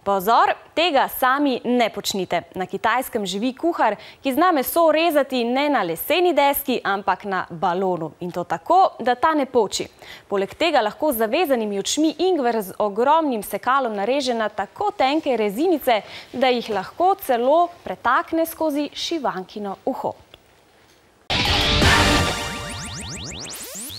Pozor, tega sami ne počnite. Na Kitajskem živi kuhar, ki zna meso rezati ne na leseni deski, ampak na balonu. In to tako, da ta ne poči. Poleg tega lahko z zavezanimi očmi ingver z ogromnim sekalom nareže na tako tenke rezinice, da jih lahko celo pretakne skozi šivankino uho.